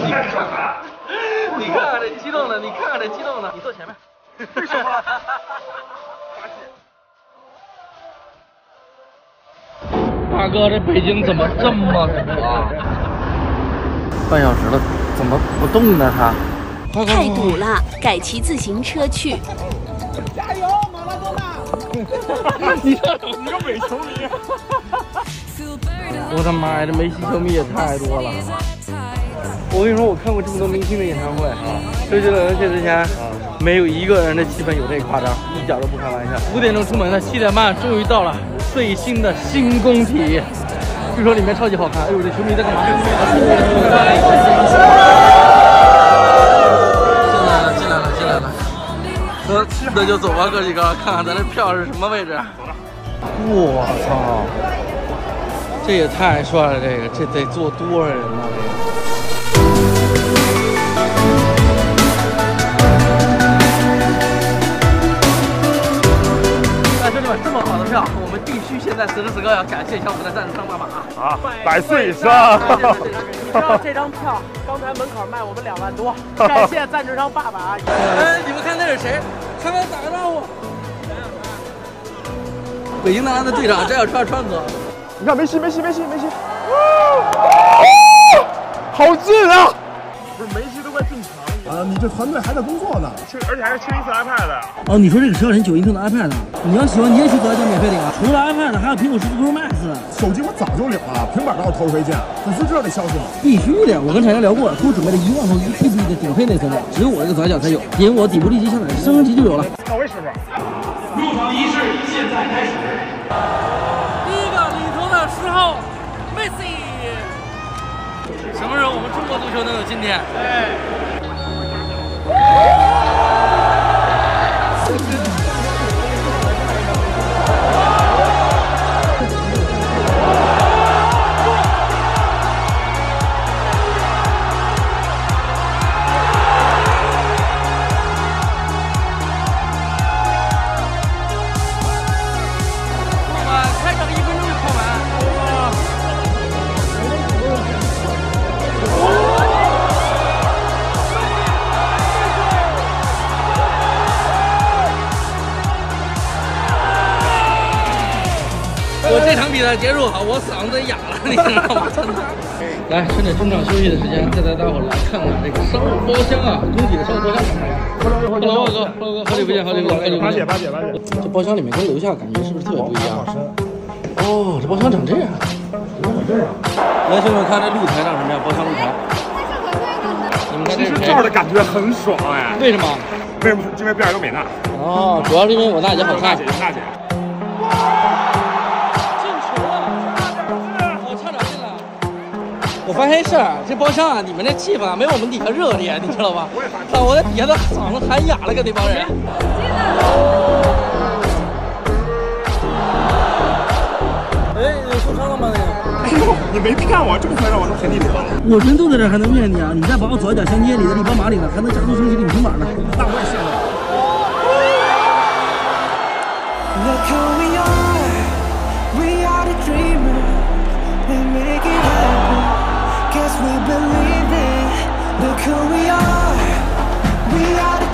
你看看这激动的，你看看这激动的，你坐前面。为什么？大哥，这北京怎么这么堵啊？半小时了，怎么不动呢？他太堵了，改骑自行车去。 加油，马拉多纳！ 你个伪球迷！ 我的妈呀，这梅西球迷也太多了！我跟你说，我看过这么多明星的演唱会，周杰伦、薛之谦，没有一个人的气氛有这夸张，一点都不开玩笑。5点钟出门的，7点半终于到了最新的新工体，据说里面超级好看。哎呦，这球迷在干嘛？进来了！那就走吧，哥几个，看看咱这票是什么位置。我操！这也太帅了，这得坐多少人呢？哎，兄弟们，这么好的票，我们必须现在此时此刻要感谢一下我们的赞助商爸爸啊 100岁以上。 你知道这张票刚才门口卖我们2万多，感谢赞助商爸爸啊！ 哎，你们看那是谁？开门打个招呼。北京男篮的队长翟小川哥。 你看梅西，好近啊！不是梅西都快进场了，你这团队还在工作呢，而且还是清一色 iPad。 哦，你说这个10块钱9英寸的 iPad， 你要喜欢你也去左脚免费领啊！除了 iPad， 还有苹果15 Pro Max。 手机我早就领了，平板倒是头一回见。粉丝知道这消息吗？ 必须的，我跟厂家聊过了，给我准备了1万头1TB 的顶配内存的，只有我这个左脚才有，点我底部立即下载，升级就有了。 那我也试试。 入场仪式现在开始。 第一个领头的10号，梅西。什么时候我们中国足球能有今天？开场1分钟就跑完。我这场比赛结束，我嗓子哑了，你知道吗？真的。来，趁着中场休息的时间，再带大伙来看看这个商务包厢啊，工体的商务包厢怎么样？Hello，哥，好久不见。 八姐。 这包厢里面跟楼下感觉是不是特别不一样？哦，这包厢长这样。来，兄弟们看这露台长什么样？包厢露台。你们看这是这儿的感觉很爽哎。 为什么？ 因为边上有美娜。 哦，主要是因为我大姐好看。 有大姐。 我发现一事儿，这包厢啊，你们这气氛啊，没有我们底下热烈，你知道吧？我在底下的嗓子喊哑了，跟那帮人。哎，受伤了吗？那个？ 哎呦，你没骗我，这么快让我从田地里了？ 我人都在这儿，还能骗你啊？你再把我左脚相接里的力宝马里呢，还能加速升级领平板呢。 那我也信了。 Look who we are the dreamers, we make it happen. Guess we believe it. Look who we are the